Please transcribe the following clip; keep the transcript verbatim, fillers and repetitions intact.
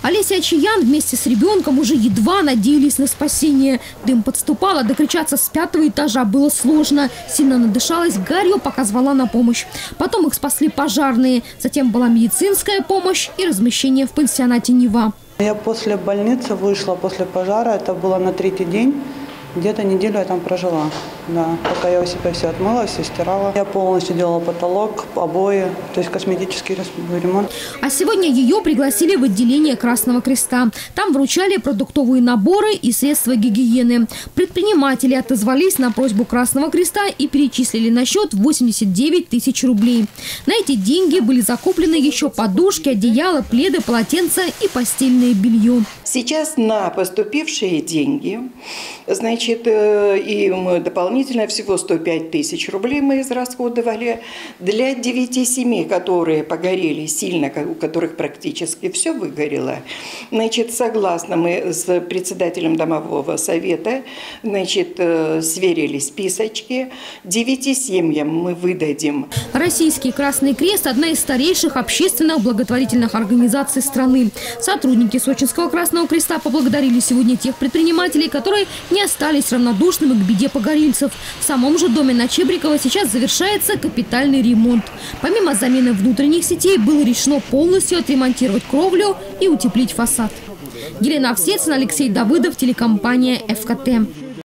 Олеся Ачиян вместе с ребенком уже едва надеялись на спасение. Дым подступал, а докричаться с пятого этажа было сложно. Сильно надышалась гарью, пока звала на помощь. Потом их спасли пожарные. Затем была медицинская помощь и размещение в пансионате «Нева». Я после больницы вышла, после пожара, это было на третий день. Где-то неделю я там прожила, да. Пока я у себя все отмыла, все стирала. Я полностью делала потолок, обои, то есть косметический ремонт. А сегодня ее пригласили в отделение Красного Креста. Там вручали продуктовые наборы и средства гигиены. Предприниматели отозвались на просьбу Красного Креста и перечислили на счет восемьдесят девять тысяч рублей. На эти деньги были закуплены еще подушки, одеяла, пледы, полотенца и постельное белье. Сейчас на поступившие деньги, значит, и мы дополнительно всего сто пять тысяч рублей мы израсходовали для девяти семей, которые погорели сильно, у которых практически все выгорело. Значит, согласно мы с председателем домового совета, значит, сверили списочки. Девяти семьям мы выдадим. Российский Красный Крест – одна из старейших общественных благотворительных организаций страны. Сотрудники Сочинского Красного Креста поблагодарили сегодня тех предпринимателей, которые не остались равнодушными к беде погорельцев. В самом же доме на Чебрикова сейчас завершается капитальный ремонт. Помимо замены внутренних сетей было решено полностью отремонтировать кровлю и утеплить фасад. Елена Овсецина, Алексей Давыдов, телекомпания «ФКТ».